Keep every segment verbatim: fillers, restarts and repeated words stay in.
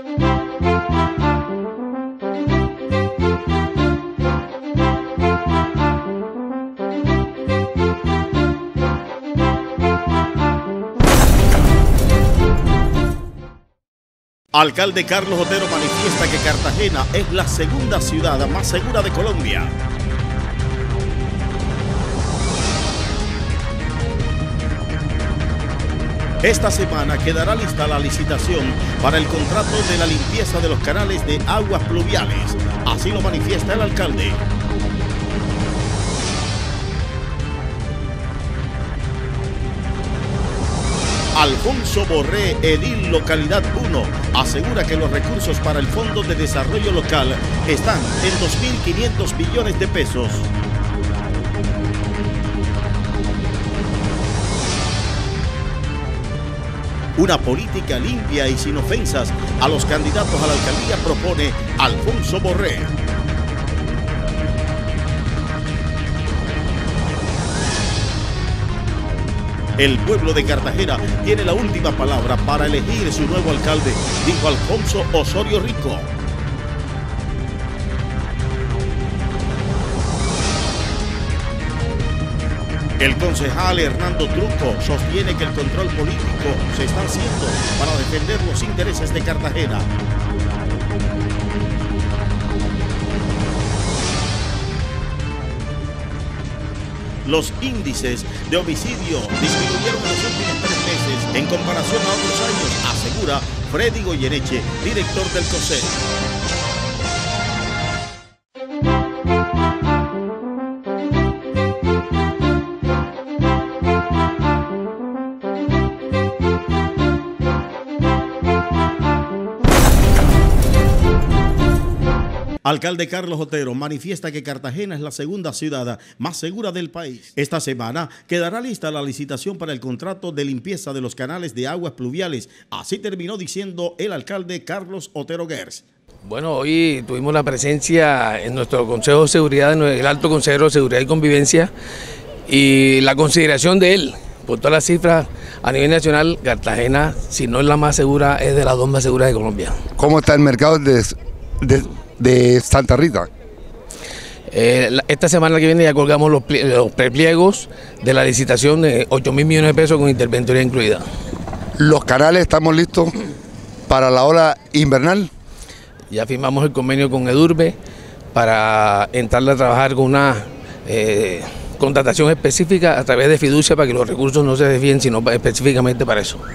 Alcalde Carlos Otero manifiesta que Cartagena es la segunda ciudad más segura de Colombia. Esta semana quedará lista la licitación para el contrato de la limpieza de los canales de aguas pluviales. Así lo manifiesta el alcalde. Alfonso Borré, edil Localidad uno, asegura que los recursos para el Fondo de Desarrollo Local están en dos mil quinientos millones de pesos. Una política limpia y sin ofensas a los candidatos a la alcaldía propone Alfonso Borré. El pueblo de Cartagena tiene la última palabra para elegir su nuevo alcalde, dijo Alfonso Osorio Rico. El concejal Hernando Truco sostiene que el control político se está haciendo para defender los intereses de Cartagena. Los índices de homicidio disminuyeron en los últimos tres meses en comparación a otros años, asegura Freddy Goyeneche, director del C O S E. Alcalde Carlos Otero manifiesta que Cartagena es la segunda ciudad más segura del país. Esta semana quedará lista la licitación para el contrato de limpieza de los canales de aguas pluviales. Así terminó diciendo el alcalde Carlos Otero Gers. Bueno, hoy tuvimos la presencia en nuestro Consejo de Seguridad, en el Alto Consejero de Seguridad y Convivencia, y la consideración de él, por todas las cifras a nivel nacional, Cartagena, si no es la más segura, es de las dos más seguras de Colombia. ¿Cómo está el mercado de... de... de Santa Rita? Eh, esta semana que viene ya colgamos los, los prepliegos de la licitación de ocho mil millones de pesos con interventoría incluida. ¿Los canales estamos listos para la hora invernal? Ya firmamos el convenio con Edurbe para entrar a trabajar con una eh, contratación específica a través de fiducia para que los recursos no se desvíen, sino específicamente para eso.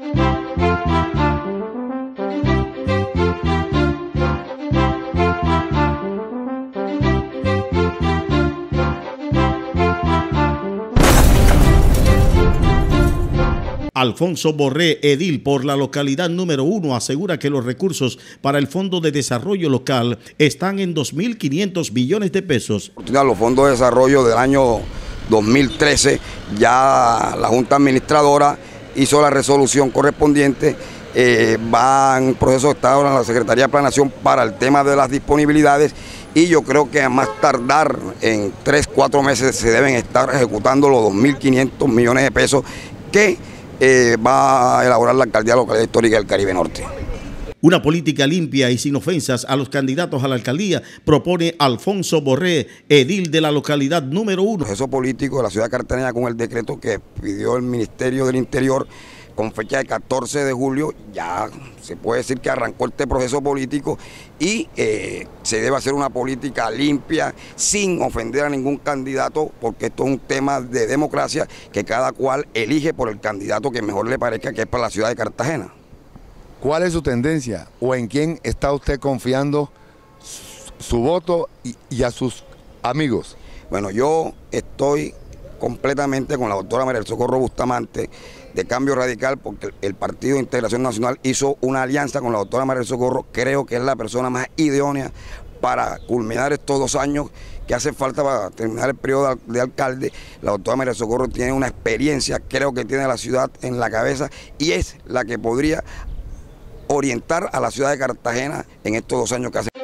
Alfonso Borré, edil por la localidad número uno, asegura que los recursos para el Fondo de Desarrollo Local están en dos mil quinientos millones de pesos. Los fondos de desarrollo del año dos mil trece, ya la Junta Administradora hizo la resolución correspondiente, eh, va en proceso de estado en la Secretaría de Planeación para el tema de las disponibilidades, y yo creo que a más tardar en tres, cuatro meses se deben estar ejecutando los dos mil quinientos millones de pesos que Eh, va a elaborar la alcaldía local histórica del Caribe Norte. Una política limpia y sin ofensas a los candidatos a la alcaldía propone Alfonso Borré, edil de la localidad número uno. El proceso político de la ciudad de Cartagena, con el decreto que pidió el Ministerio del Interior con fecha de catorce de julio, ya se puede decir que arrancó este proceso político y eh, se debe hacer una política limpia sin ofender a ningún candidato, porque esto es un tema de democracia que cada cual elige por el candidato que mejor le parezca, que es para la ciudad de Cartagena. ¿Cuál es su tendencia o en quién está usted confiando su, su voto y, y a sus amigos? Bueno, yo estoy completamente con la doctora María del Socorro Bustamante de Cambio Radical, porque el Partido de Integración Nacional hizo una alianza con la doctora María del Socorro. Creo que es la persona más idónea para culminar estos dos años que hace falta para terminar el periodo de alcalde. La doctora María del Socorro tiene una experiencia, creo que tiene la ciudad en la cabeza y es la que podría orientar a la ciudad de Cartagena en estos dos años que hace.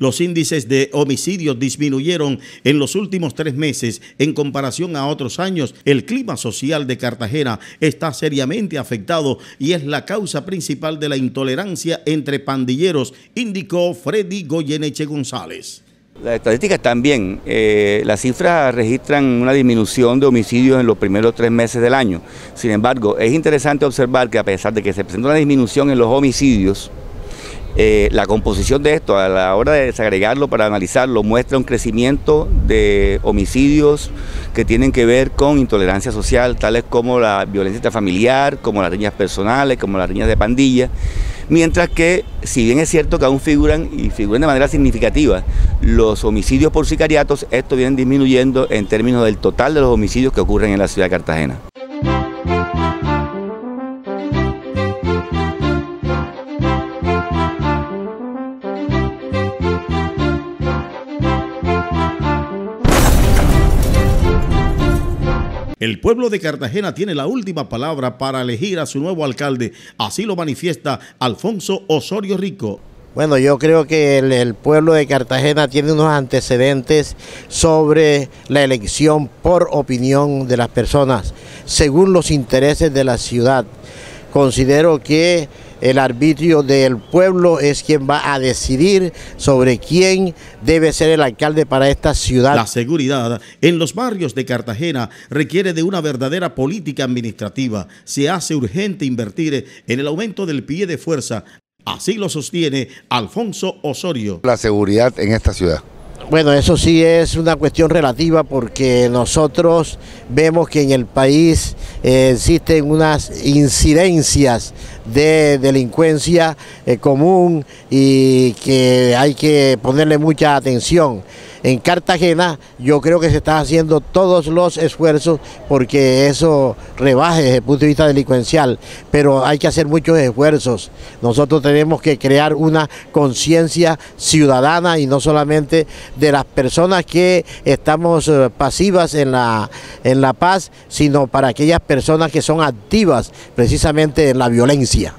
Los índices de homicidios disminuyeron en los últimos tres meses en comparación a otros años. El clima social de Cartagena está seriamente afectado y es la causa principal de la intolerancia entre pandilleros, indicó Freddy Goyeneche González. Las estadísticas también, eh, las cifras registran una disminución de homicidios en los primeros tres meses del año. Sin embargo, es interesante observar que a pesar de que se presenta una disminución en los homicidios, eh, la composición de esto a la hora de desagregarlo para analizarlo muestra un crecimiento de homicidios que tienen que ver con intolerancia social, tales como la violencia intrafamiliar, como las riñas personales, como las riñas de pandilla. Mientras que, si bien es cierto que aún figuran y figuran de manera significativa los homicidios por sicariatos, estos vienen disminuyendo en términos del total de los homicidios que ocurren en la ciudad de Cartagena. El pueblo de Cartagena tiene la última palabra para elegir a su nuevo alcalde, así lo manifiesta Alfonso Osorio Rico. Bueno, yo creo que el, el pueblo de Cartagena tiene unos antecedentes sobre la elección por opinión de las personas, según los intereses de la ciudad. Considero que el arbitrio del pueblo es quien va a decidir sobre quién debe ser el alcalde para esta ciudad. La seguridad en los barrios de Cartagena requiere de una verdadera política administrativa. Se hace urgente invertir en el aumento del pie de fuerza. Así lo sostiene Alfonso Osorio. La seguridad en esta ciudad. Bueno, eso sí es una cuestión relativa porque nosotros vemos que en el país eh, existen unas incidencias de delincuencia eh, común y que hay que ponerle mucha atención. En Cartagena yo creo que se están haciendo todos los esfuerzos porque eso rebaje desde el punto de vista delincuencial, pero hay que hacer muchos esfuerzos. Nosotros tenemos que crear una conciencia ciudadana y no solamente de las personas que estamos eh, pasivas en la, en la paz, sino para aquellas personas que son activas precisamente en la violencia.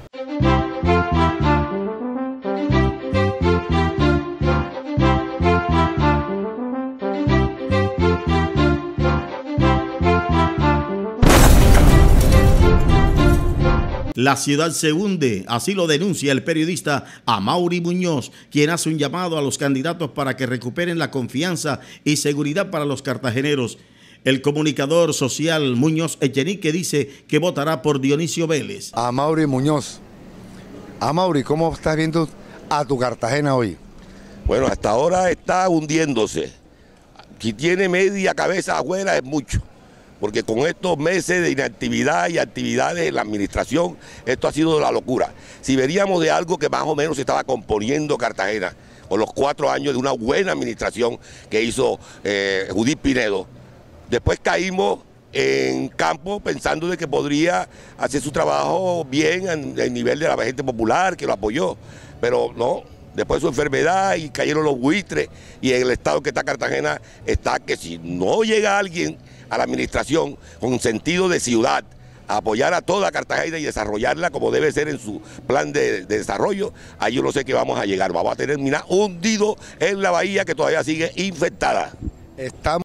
La ciudad se hunde, así lo denuncia el periodista Amaury Muñoz, quien hace un llamado a los candidatos para que recuperen la confianza y seguridad para los cartageneros. El comunicador social Muñoz Echenique dice que votará por Dionisio Vélez. Amaury Muñoz. Amaury, ¿cómo estás viendo a tu Cartagena hoy? Bueno, hasta ahora está hundiéndose. Si tiene media cabeza afuera es mucho. Porque con estos meses de inactividad y actividades en la administración, esto ha sido la locura. Si veríamos de algo que más o menos se estaba componiendo Cartagena, con los cuatro años de una buena administración que hizo eh, Judith Pinedo, después caímos en campo pensando de que podría hacer su trabajo bien a nivel de la gente popular que lo apoyó, pero no. Después de su enfermedad y cayeron los buitres y en el estado que está Cartagena está que si no llega alguien a la administración con sentido de ciudad a apoyar a toda Cartagena y desarrollarla como debe ser en su plan de, de desarrollo, ahí yo no sé qué vamos a llegar, vamos a terminar hundidos en la bahía que todavía sigue infectada. Estamos...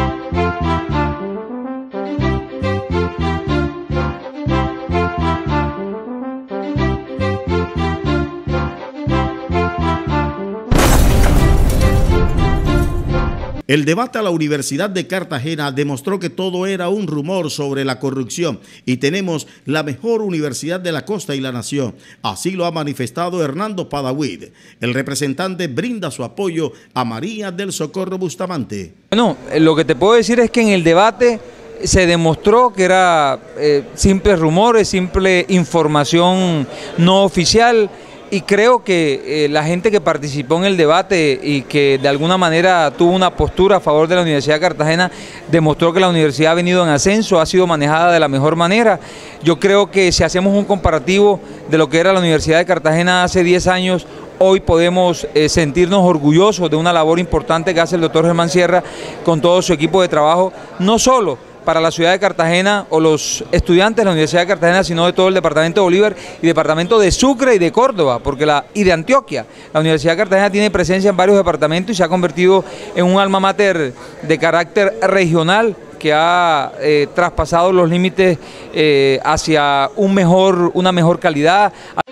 El debate a la Universidad de Cartagena demostró que todo era un rumor sobre la corrupción y tenemos la mejor universidad de la costa y la nación. Así lo ha manifestado Hernando Padavid. El representante brinda su apoyo a María del Socorro Bustamante. Bueno, lo que te puedo decir es que en el debate se demostró que era eh, simples rumores, simple información no oficial. Y creo que eh, la gente que participó en el debate y que de alguna manera tuvo una postura a favor de la Universidad de Cartagena demostró que la universidad ha venido en ascenso, ha sido manejada de la mejor manera. Yo creo que si hacemos un comparativo de lo que era la Universidad de Cartagena hace diez años, hoy podemos eh, sentirnos orgullosos de una labor importante que hace el doctor Germán Sierra con todo su equipo de trabajo, no solo para la ciudad de Cartagena o los estudiantes de la Universidad de Cartagena, sino de todo el departamento de Bolívar y departamento de Sucre y de Córdoba, porque la, y de Antioquia. La Universidad de Cartagena tiene presencia en varios departamentos y se ha convertido en un alma mater de carácter regional que ha eh, traspasado los límites eh, hacia un mejor, una mejor calidad.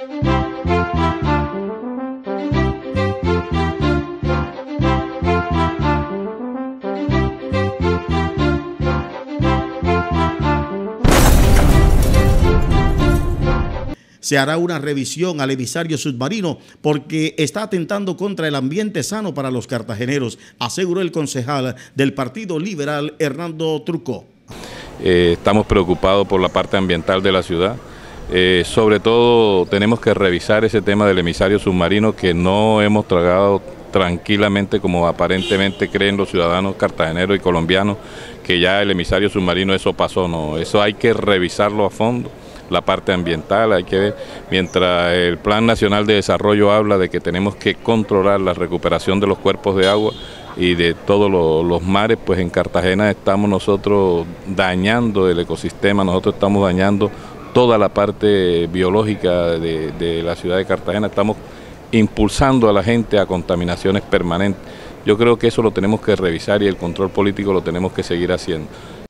Se hará una revisión al emisario submarino porque está atentando contra el ambiente sano para los cartageneros, aseguró el concejal del Partido Liberal, Hernando Trucó. Eh, estamos preocupados por la parte ambiental de la ciudad. Eh, sobre todo tenemos que revisar ese tema del emisario submarino que no hemos tragado tranquilamente como aparentemente creen los ciudadanos cartageneros y colombianos, que ya el emisario submarino eso pasó, no, eso hay que revisarlo a fondo. La parte ambiental, hay que ver, mientras el Plan Nacional de Desarrollo habla de que tenemos que controlar la recuperación de los cuerpos de agua y de todos los, los mares, pues en Cartagena estamos nosotros dañando el ecosistema, nosotros estamos dañando toda la parte biológica de, de la ciudad de Cartagena, estamos impulsando a la gente a contaminaciones permanentes. Yo creo que eso lo tenemos que revisar y el control político lo tenemos que seguir haciendo.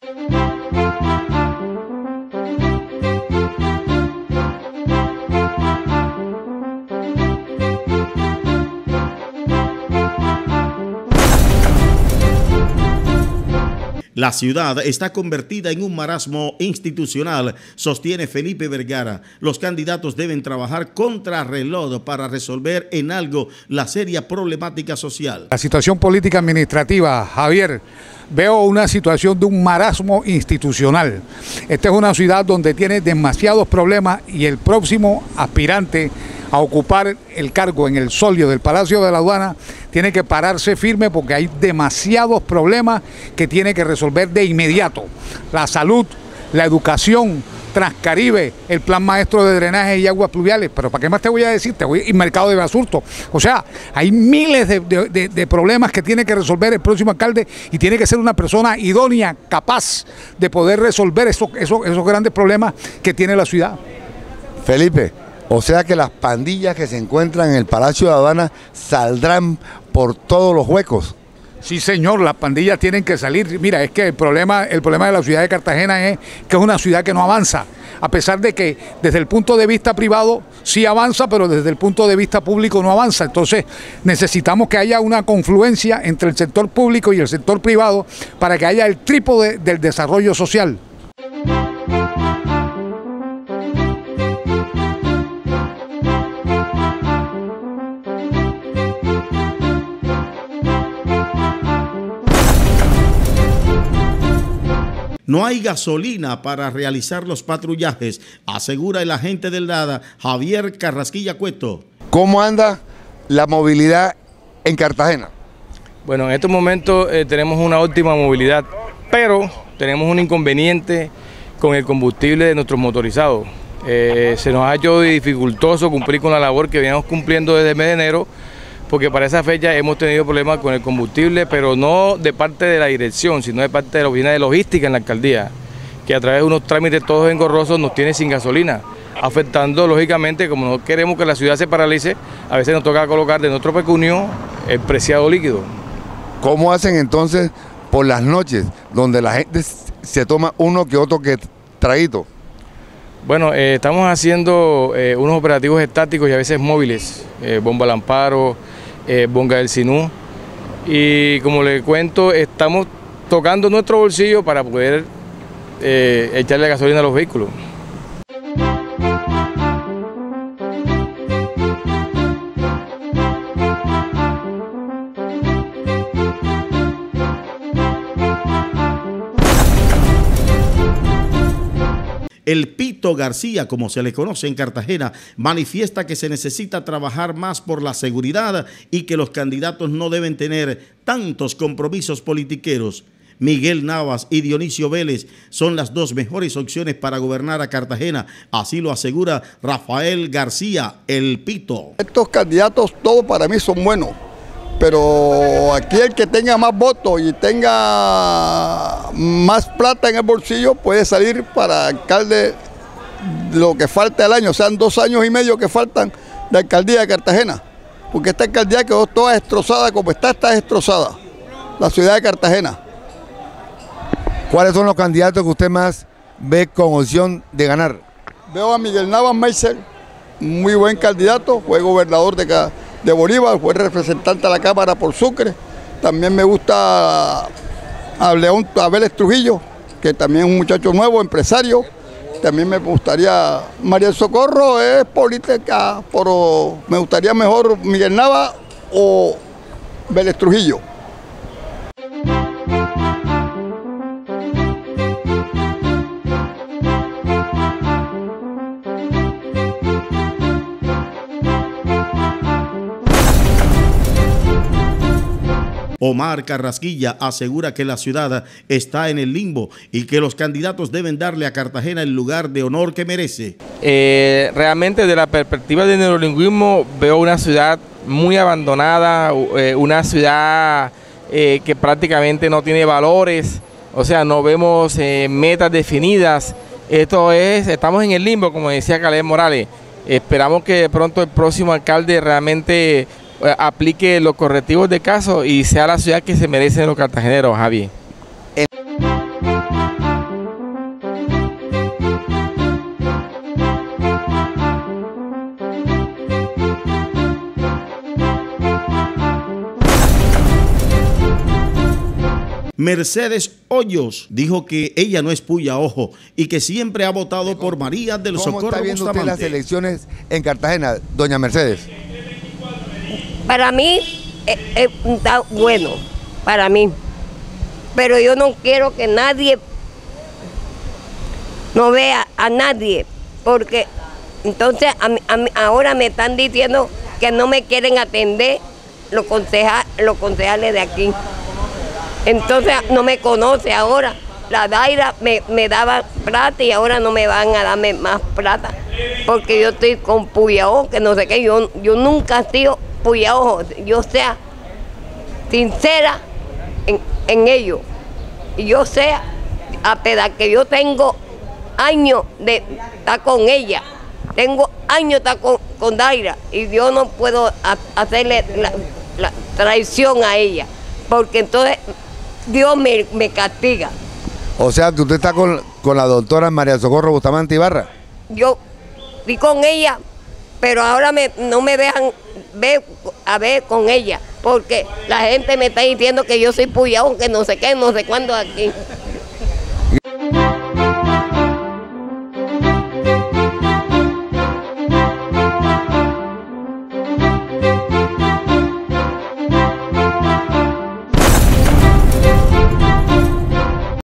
La ciudad está convertida en un marasmo institucional, sostiene Felipe Vergara. Los candidatos deben trabajar contra reloj para resolver en algo la seria problemática social. La situación política administrativa, Javier, veo una situación de un marasmo institucional. Esta es una ciudad donde tiene demasiados problemas y el próximo aspirante a ocupar el cargo en el solio del Palacio de la Aduana tiene que pararse firme porque hay demasiados problemas que tiene que resolver de inmediato. La salud, la educación, Transcaribe, el plan maestro de drenaje y aguas pluviales, pero ¿para qué más te voy a decir? Te voy, y mercado de basurto. O sea, hay miles de, de, de, de problemas que tiene que resolver el próximo alcalde y tiene que ser una persona idónea, capaz de poder resolver esos, esos, esos grandes problemas que tiene la ciudad. Felipe, o sea que las pandillas que se encuentran en el Palacio de Aduana saldrán por todos los huecos. Sí, señor, las pandillas tienen que salir. Mira, es que el problema, el problema de la ciudad de Cartagena es que es una ciudad que no avanza, a pesar de que desde el punto de vista privado sí avanza, pero desde el punto de vista público no avanza. Entonces necesitamos que haya una confluencia entre el sector público y el sector privado para que haya el trípode del desarrollo social. No hay gasolina para realizar los patrullajes, asegura el agente del DADA, Javier Carrasquilla Cueto. ¿Cómo anda la movilidad en Cartagena? Bueno, en estos momentos eh, tenemos una óptima movilidad, pero tenemos un inconveniente con el combustible de nuestros motorizados. Eh, se nos ha hecho dificultoso cumplir con la labor que veníamos cumpliendo desde el mes de enero, porque para esa fecha hemos tenido problemas con el combustible, pero no de parte de la dirección, sino de parte de la oficina de logística en la alcaldía, que a través de unos trámites todos engorrosos nos tiene sin gasolina, afectando lógicamente, como no queremos que la ciudad se paralice, a veces nos toca colocar de nuestro pecunio el preciado líquido. ¿Cómo hacen entonces por las noches, donde la gente se toma uno que otro que traguito? Bueno, eh, estamos haciendo eh, unos operativos estáticos y a veces móviles, eh, bomba al amparo, eh, bonga del Sinú, y como le cuento, estamos tocando nuestro bolsillo para poder eh, echarle gasolina a los vehículos. El Pito García, como se le conoce en Cartagena, manifiesta que se necesita trabajar más por la seguridad y que los candidatos no deben tener tantos compromisos politiqueros. Miguel Navas y Dionisio Vélez son las dos mejores opciones para gobernar a Cartagena, así lo asegura Rafael García, el Pito. Estos candidatos todos para mí son buenos, pero aquí el que tenga más votos y tenga más plata en el bolsillo puede salir para alcalde lo que falta el año, o sea, dos años y medio que faltan de alcaldía de Cartagena, porque esta alcaldía quedó toda destrozada, como está, está destrozada, la ciudad de Cartagena. ¿Cuáles son los candidatos que usted más ve con opción de ganar? Veo a Miguel Navas Meiser, muy buen candidato, fue gobernador de, de Bolívar, fue representante a la Cámara por Sucre. También me gusta a León Abel Trujillo, que también es un muchacho nuevo, empresario. También me gustaría, María del Socorro es política, pero me gustaría mejor Miguel Navas o Vélez Trujillo. Omar Carrasquilla asegura que la ciudad está en el limbo y que los candidatos deben darle a Cartagena el lugar de honor que merece. Eh, realmente desde la perspectiva del neolingüismo veo una ciudad muy abandonada, eh, una ciudad eh, que prácticamente no tiene valores, o sea, no vemos eh, metas definidas. Esto es, estamos en el limbo, como decía Caleb Morales. Esperamos que de pronto el próximo alcalde realmente aplique los correctivos de caso y sea la ciudad que se merecen los cartageneros, Javier. Mercedes Hoyos dijo que ella no es puya ojo y que siempre ha votado por María del Socorro ¿Cómo está viendo usted Bustamante? las elecciones en Cartagena, doña Mercedes? Para mí eh, eh, está bueno, para mí, pero yo no quiero que nadie no vea a nadie, porque entonces a mí, a mí, ahora me están diciendo que no me quieren atender los, conceja, los concejales de aquí. Entonces no me conoce ahora. La Daira me, me daba plata y ahora no me van a darme más plata, porque yo estoy con puyaojo, que no sé qué, yo, yo nunca he sido puyaojo, yo sea sincera en, en ello. Y yo sea, a pesar que yo tengo años de estar con ella, tengo años de estar con, con Daira, y yo no puedo a, hacerle la, la traición a ella, porque entonces Dios me, me castiga. O sea, que usted está con, con la doctora María del Socorro Bustamante Ibarra. Yo fui con ella, pero ahora me, no me dejan ver, a ver con ella, porque la gente me está diciendo que yo soy puyaojo, que no sé qué, no sé cuándo aquí.